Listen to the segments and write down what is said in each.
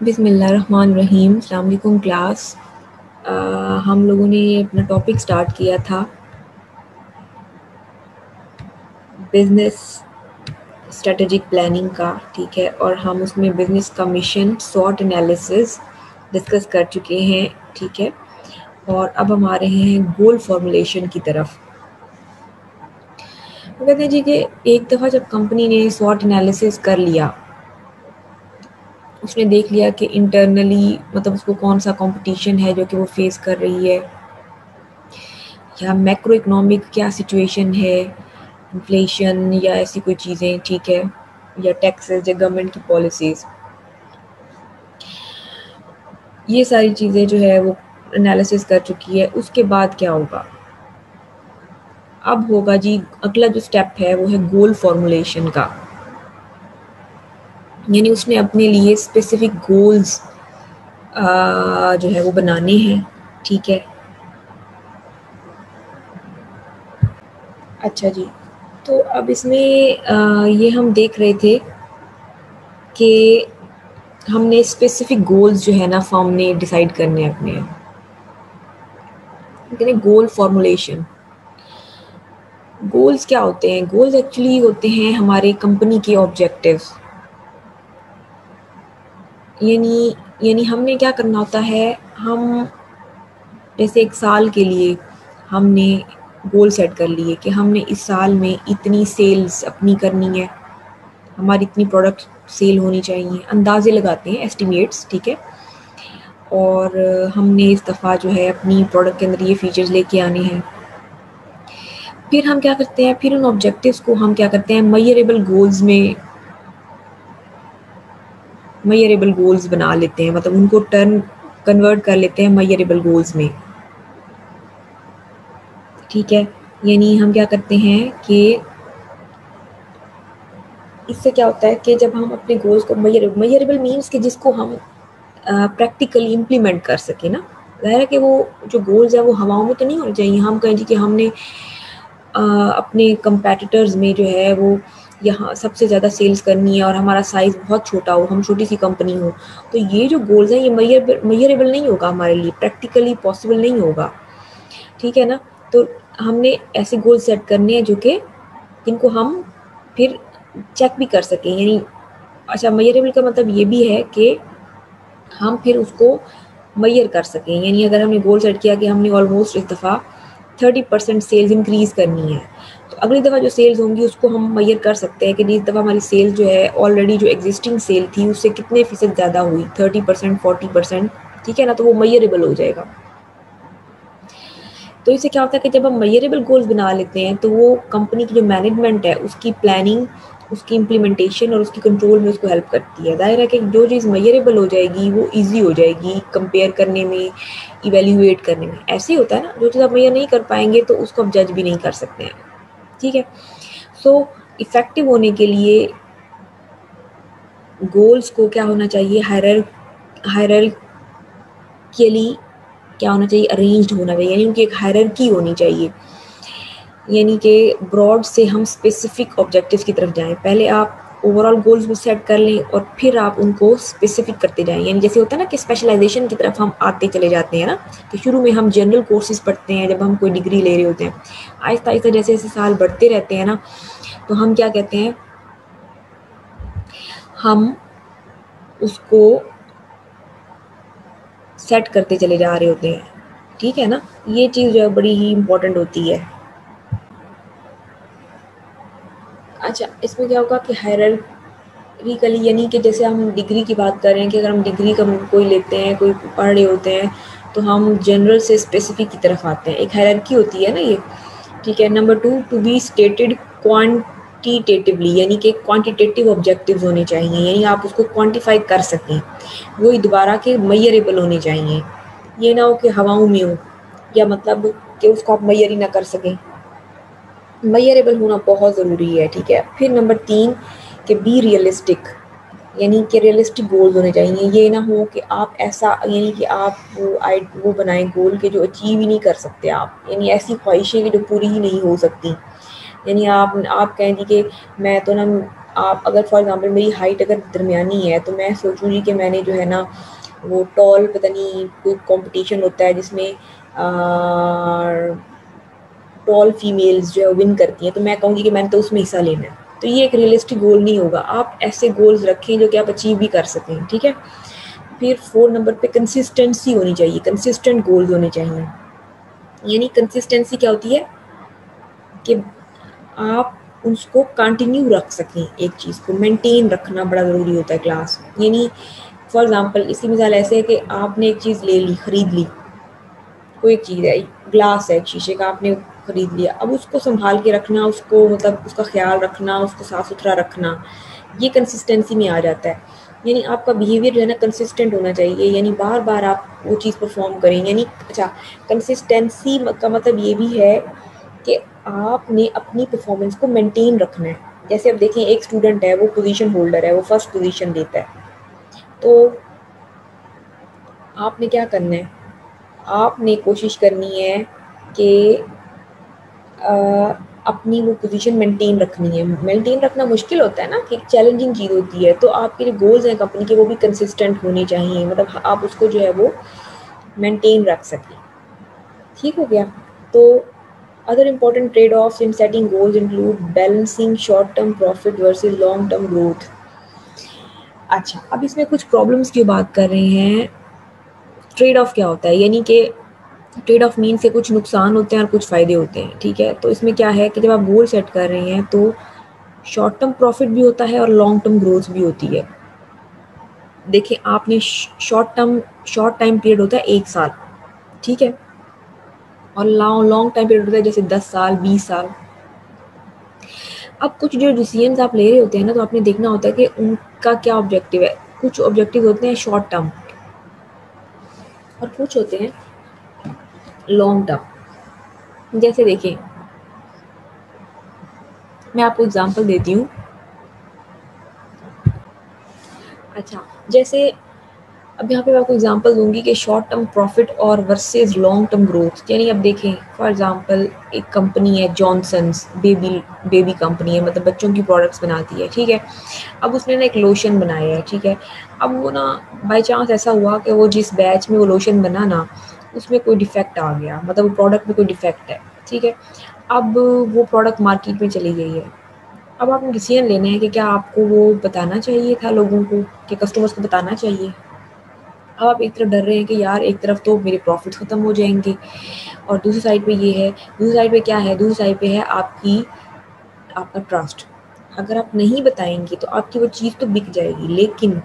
बिस्मिल्लाहिर्रहमानिर्रहीम। अस्सलाम वालेकुम क्लास। हम लोगों ने अपना टॉपिक स्टार्ट किया था बिज़नेस स्ट्रेटेजिक प्लानिंग का, ठीक है, और हम उसमें बिज़नेस का मिशन स्वॉट एनालिसिस डिस्कस कर चुके हैं, ठीक है। और अब हम आ रहे हैं गोल फॉर्मुलेशन की तरफ। वो कहते हैं जी कि एक दफ़ा जब कंपनी ने स्वॉट एनालिसिस कर लिया, उसने देख लिया कि इंटरनली मतलब उसको कौन सा कंपटीशन है जो कि वो फेस कर रही है, या मैक्रो इकोनॉमिक क्या सिचुएशन है, इन्फ्लेशन या ऐसी कोई चीज़ें, ठीक है, या टैक्सेस या गवर्नमेंट की पॉलिसीज़, ये सारी चीज़ें जो है वो एनालिसिस कर चुकी है। उसके बाद क्या होगा? अब होगा जी अगला जो स्टेप है वो है गोल फॉर्मुलेशन का, यानी उसने अपने लिए स्पेसिफिक गोल्स जो है वो बनाने हैं, ठीक है। अच्छा जी, तो अब इसमें ये हम देख रहे थे कि हमने स्पेसिफिक गोल्स जो है ना फॉर्म ने डिसाइड करने हैं अपने, कहते गोल फॉर्मुलेशन। गोल्स क्या होते हैं? गोल्स एक्चुअली होते हैं हमारे कंपनी के ऑब्जेक्टिव्स, यानी हमने क्या करना होता है, हम जैसे एक साल के लिए हमने गोल सेट कर लिए कि हमने इस साल में इतनी सेल्स अपनी करनी है, हमारी इतनी प्रोडक्ट सेल होनी चाहिए, अंदाजे लगाते हैं, एस्टिमेट्स, ठीक है। और हमने इस दफ़ा जो है अपनी प्रोडक्ट के अंदर ये फीचर्स लेके आने हैं। फिर हम क्या करते हैं, फिर उन ऑब्जेक्टिव्स को हम क्या करते हैं, मेजरेबल गोल्स बना लेते हैं, मतलब उनको कन्वर्ट कर लेते हैं मेजरेबल गोल्स में, ठीक है। यानी हम क्या करते हैं कि इससे क्या होता है कि जब हम अपने गोल्स को मेजरेबल मीन्स कि जिसको हम प्रैक्टिकली इम्प्लीमेंट कर सके ना। ज़ाहिर है कि वो जो गोल्स है वो हवाओं में तो नहीं होने चाहिए। हम कहें जी कि हमने अपने कंपेटिटर्स में जो है वो यहाँ सबसे ज़्यादा सेल्स करनी है और हमारा साइज़ बहुत छोटा हो, हम छोटी सी कंपनी हो, तो ये जो गोल्स हैं ये मेजरेबल नहीं होगा हमारे लिए, प्रैक्टिकली पॉसिबल नहीं होगा, ठीक है ना। तो हमने ऐसे गोल सेट करने हैं जो कि जिनको हम फिर चेक भी कर सकें, यानी अच्छा मेजरेबल का मतलब ये भी है कि हम फिर उसको मेजर कर सकें। यानी अगर हमने गोल सेट किया कि हमने ऑलमोस्ट इस दफ़ा 30% सेल्स इंक्रीज़ करनी है, तो अगली दफ़ा जो सेल्स होंगी उसको हम मेजर कर सकते हैं कि इस दफ़ा हमारी सेल्स जो है ऑलरेडी जो एग्जिस्टिंग सेल थी उससे कितने फ़ीसद ज़्यादा हुई, 30%, 40%, ठीक है ना, तो वो मेजरेबल हो जाएगा। तो इससे क्या होता है कि जब हम मेजरेबल गोल्स बना लेते हैं तो वो कंपनी की जो मैनेजमेंट है उसकी प्लानिंग, उसकी इम्प्लीमेंटेशन और उसकी कंट्रोल में उसको हेल्प करती है। ज़ाहिर है कि जो चीज़ मेजरेबल हो जाएगी वो ईजी हो जाएगी कंपेयर करने में, इवेल्यूएट करने में। ऐसे ही होता है ना, जो चीज़ आप मेजर नहीं कर पाएंगे तो उसको आप जज भी नहीं कर सकते हैं, ठीक है। सो इफ़ेक्टिव होने के लिए गोल्स को क्या होना चाहिए, हायरार्कियली क्या होना चाहिए, अरेंज्ड होना चाहिए, यानी उनकी एक हायरार्की होनी चाहिए। यानी कि ब्रॉड से हम स्पेसिफिक ऑब्जेक्टिव्स की तरफ जाएं। पहले आप ओवरऑल गोल्स को सेट कर लें और फिर आप उनको स्पेसिफिक करते जाएं। यानी जैसे होता है ना कि स्पेशलाइजेशन की तरफ हम आते चले जाते हैं ना, कि शुरू में हम जनरल कोर्सेज पढ़ते हैं जब हम कोई डिग्री ले रहे होते हैं। आहिस्ता आहिस्ता जैसे जैसे साल बढ़ते रहते हैं ना, तो हम क्या कहते हैं, हम उसको सेट करते चले जा रहे होते हैं, ठीक है ना। ये चीज़ जो है बड़ी ही इम्पोर्टेंट होती है। अच्छा, इसमें क्या होगा कि हायरार्किकली, यानी कि जैसे हम डिग्री की बात कर रहे हैं कि अगर हम डिग्री का कोई लेते हैं, कोई पढ़ रहे होते हैं, तो हम जनरल से स्पेसिफिक की तरफ आते हैं। एक हायरार्की होती है ना ये, ठीक है। Number 2, to be stated quantitatively, यानी कि क्वांटिटेटिव ऑब्जेक्टिव्स होने चाहिए, यानी आप उसको क्वांटिफाई कर सकें, वही दोबारा के मेजरेबल होने चाहिए। ये ना हो कि हवाओं में हो, या मतलब कि उसको आप मेजर ही ना कर सकें। मेजरेबल होना बहुत ज़रूरी है, ठीक है। फिर नंबर 3 कि बी रियलिस्टिक, यानी कि रियलिस्टिक गोल्स होने चाहिए। ये ना हो कि आप ऐसा, यानी कि आप वो बनाएं गोल के जो अचीव ही नहीं कर सकते आप, यानी ऐसी ख्वाहिशें कि जो पूरी ही नहीं हो सकती। यानी आप कहें जी कि मैं तो ना आप अगर फॉर एग्ज़ाम्पल मेरी हाइट अगर दरमियानी है तो मैं सोचूँगी कि मैंने जो है ना वो टॉल पता नहीं कोई कॉम्पिटिशन होता है जिसमें टॉल फीमेल्स जो है विन करती हैं, तो मैं कहूँगी कि मैंने तो उसमें हिस्सा लेना है। तो ये एक रियलिस्टिक गोल नहीं होगा। आप ऐसे गोल्स रखें जो कि आप अचीव भी कर सकें, ठीक है? फिर 4 नंबर पे कंसिस्टेंसी होनी चाहिए, कंसिस्टेंट गोल्स होने चाहिए। यानी कंसिस्टेंसी क्या होती है कि आप उसको कंटिन्यू रख सकें, एक चीज़ को मेंटेन रखना बड़ा ज़रूरी होता है क्लास। यानी फॉर एग्ज़ाम्पल इसकी मिसाल ऐसे है कि आपने एक चीज़ ले ली, खरीद ली, कोई एक चीज़ है, ग्लास है शीशे का आपने खरीद लिया, अब उसको संभाल के रखना, उसको मतलब उसका ख्याल रखना, उसको साफ़ सुथरा रखना, ये कंसिस्टेंसी में आ जाता है। यानी आपका बिहेवियर जो है ना कंसिस्टेंट होना चाहिए, यानी बार बार आप वो चीज़ परफॉर्म करें। यानी अच्छा, कंसिस्टेंसी का मतलब ये भी है कि आपने अपनी परफॉर्मेंस को मेंटेन रखना है। जैसे अब देखें एक स्टूडेंट है, वो पोजीशन होल्डर है, वो फर्स्ट पोजीशन लेता है, तो आपने क्या करना है, आपने कोशिश करनी है कि अपनी वो पोजीशन मेंटेन रखनी है। मेंटेन रखना मुश्किल होता है ना, कि एक चैलेंजिंग चीज़ होती है, तो आपके जो गोल्स हैं कंपनी के वो भी कंसिस्टेंट होने चाहिए, मतलब आप उसको जो है वो मेंटेन रख सकें। ठीक हो गया? तो other important trade offs in setting goals include balancing short term profit versus long term growth. अच्छा, अब इसमें कुछ प्रॉब्लम्स की बात कर रहे हैं। ट्रेड ऑफ क्या होता है, यानी कि ट्रेड ऑफ मीन से कुछ नुकसान होते हैं और कुछ फ़ायदे होते हैं, ठीक है? तो इसमें क्या है कि जब आप गोल सेट कर रहे हैं तो शॉर्ट टर्म प्रॉफिट भी होता है और लॉन्ग टर्म ग्रोथ भी होती है। देखिए आपने शॉर्ट टाइम पीरियड होता है 1 साल, ठीक है? और लॉन्ग टाइम पीरियड होता है जैसे 10 साल, 20 साल। अब कुछ जो डिसीजंस आप ले रहे होते हैं ना, तो आपने देखना होता है कि उनका क्या ऑब्जेक्टिव है। कुछ ऑब्जेक्टिव होते हैं शॉर्ट टर्म और कुछ होते हैं लॉन्ग टर्म। जैसे देखिए, मैं आपको एग्जांपल देती हूँ। अच्छा, जैसे अब यहाँ पे मैं आपको एग्जांपल दूंगी कि शॉर्ट टर्म प्रॉफिट और वर्सेस लॉन्ग टर्म ग्रोथ। यानी अब देखें फॉर एग्जांपल एक कंपनी है जॉनसन्स, बेबी कंपनी है, मतलब बच्चों की प्रोडक्ट्स बनाती है, ठीक है? अब उसने ना एक लोशन बनाया है, ठीक है? अब वो ना बाय चांस ऐसा हुआ कि वो जिस बैच में वो लोशन बना ना, उसमें कोई डिफेक्ट आ गया, मतलब वो प्रोडक्ट में कोई डिफेक्ट है, ठीक है? अब वो प्रोडक्ट मार्केट में चली गई है। अब आपने डिसीजन लेना है कि क्या आपको वो बताना चाहिए था लोगों को, कि कस्टमर्स को बताना चाहिए। अब आप एक तरफ डर रहे हैं कि यार एक तरफ तो मेरे प्रॉफिट्स ख़त्म हो जाएंगे, और दूसरी साइड पे ये है, दूसरी साइड पे क्या है, दूसरी साइड पे है आपका ट्रस्ट। अगर आप नहीं बताएंगे तो आपकी वो चीज़ तो बिक जाएगी, लेकिन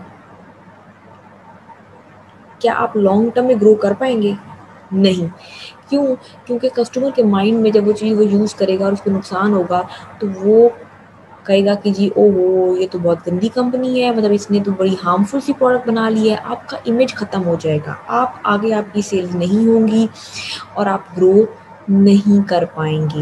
क्या आप लॉन्ग टर्म में ग्रो कर पाएंगे? नहीं। क्यों? क्योंकि कस्टमर के माइंड में जब वो चीज़ वो यूज़ करेगा और उसको नुकसान होगा, तो वो कहेगा कि जी ओहो, ये तो बहुत गंदी कंपनी है, मतलब इसने तो बड़ी हार्मफुल सी प्रोडक्ट बना ली है। आपका इमेज ख़त्म हो जाएगा, आप आगे आपकी सेल्स नहीं होंगी और आप ग्रो नहीं कर पाएंगे।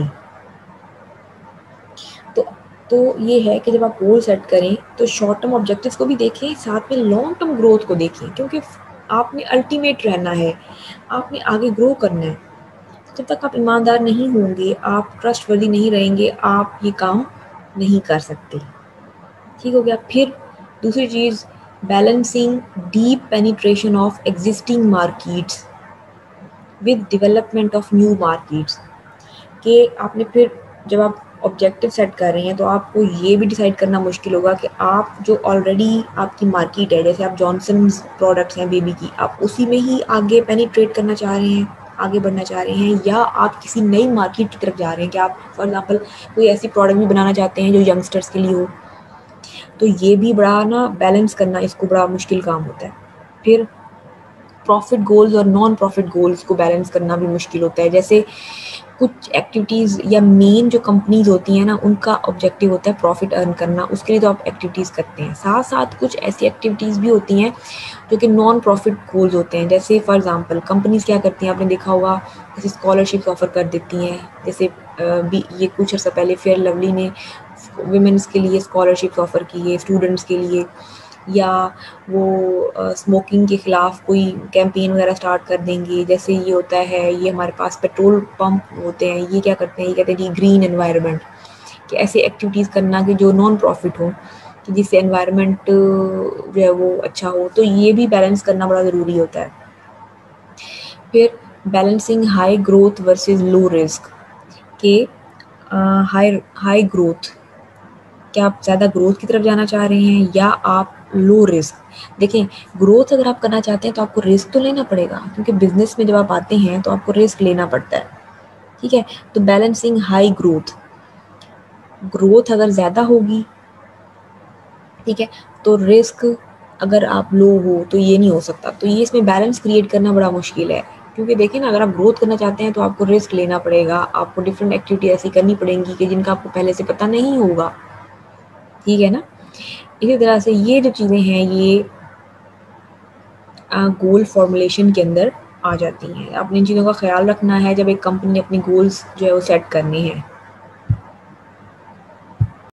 तो तो ये है कि जब आप गोल सेट करें तो शॉर्ट टर्म ऑब्जेक्टिव्स को भी देखें, साथ में लॉन्ग टर्म ग्रोथ को देखें, क्योंकि आपने अल्टीमेट रहना है, आपने आगे ग्रो करना है। जब तक आप ईमानदार नहीं होंगे, आप ट्रस्टवर्दी नहीं रहेंगे, आप ये काम नहीं कर सकते। ठीक हो गया? फिर दूसरी चीज़, balancing deep penetration of existing markets with development of new markets. कि आपने फिर जब आप ऑब्जेक्टिव सेट कर रहे हैं तो आपको ये भी डिसाइड करना मुश्किल होगा कि आप जो ऑलरेडी आपकी मार्केट है, जैसे आप जॉनसन्स प्रोडक्ट्स हैं बेबी की, आप उसी में ही आगे पेनिट्रेट करना चाह रहे हैं, आगे बढ़ना चाह रहे हैं, या आप किसी नई मार्केट की तरफ जा रहे हैं कि आप फॉर एग्जांपल कोई ऐसी प्रोडक्ट भी बनाना चाहते हैं जो यंगस्टर्स के लिए हो। तो ये भी बड़ा ना बैलेंस करना, इसको बड़ा मुश्किल काम होता है। फिर प्रॉफिट गोल्स और नॉन प्रॉफिट गोल्स को बैलेंस करना भी मुश्किल होता है। जैसे कुछ एक्टिविटीज़ या मेन जो कंपनीज होती हैं ना, उनका ऑब्जेक्टिव होता है प्रॉफिट अर्न करना, उसके लिए तो आप एक्टिविटीज़ करते हैं। साथ साथ कुछ ऐसी एक्टिविटीज़ भी होती हैं जो कि नॉन प्रॉफिट गोल्स होते हैं। जैसे फॉर एग्जांपल कंपनीज क्या करती हैं, आपने देखा होगा, जैसे स्कॉलरशिप्स ऑफर कर देती हैं। जैसे ये कुछ अर्सा पहले फेयर लवली ने वुमेन्स के लिए स्कॉलरशिप्स ऑफर की है, स्टूडेंट्स के लिए, या वो स्मोकिंग के ख़िलाफ़ कोई कैंपेन वगैरह स्टार्ट कर देंगे। जैसे ये होता है, ये हमारे पास पेट्रोल पंप होते हैं, ये क्या करते हैं, ये कहते हैं जी ग्रीन एनवायरनमेंट, कि ऐसी एक्टिविटीज़ करना कि जो नॉन प्रॉफिट हो, कि जिससे एनवायरनमेंट जो है वो अच्छा हो, तो ये भी बैलेंस करना बड़ा ज़रूरी होता है। फिर balancing high growth versus low risk, कि हाई हाई ग्रोथ, क्या आप ज़्यादा ग्रोथ की तरफ जाना चाह रहे हैं या आप लो रिस्क? देखें, ग्रोथ अगर आप करना चाहते हैं तो आपको रिस्क तो लेना पड़ेगा, क्योंकि बिज़नेस में जब आप आते हैं तो आपको रिस्क लेना पड़ता है, ठीक है? तो बैलेंसिंग हाई ग्रोथ, ग्रोथ अगर ज़्यादा होगी, ठीक है, तो रिस्क अगर आप लो हो तो ये नहीं हो सकता। तो ये इसमें बैलेंस क्रिएट करना बड़ा मुश्किल है, क्योंकि देखिए ना, अगर आप ग्रोथ करना चाहते हैं तो आपको रिस्क लेना पड़ेगा, आपको डिफरेंट एक्टिविटी ऐसी करनी पड़ेंगी कि जिनका आपको पहले से पता नहीं होगा, ठीक है ना? इसी तरह से ये जो चीज़ें हैं ये गोल फॉर्मुलेशन के अंदर आ जाती हैं। आपने इन चीज़ों का ख्याल रखना है जब एक कंपनी ने अपनी गोल्स जो है वो सेट करनी है।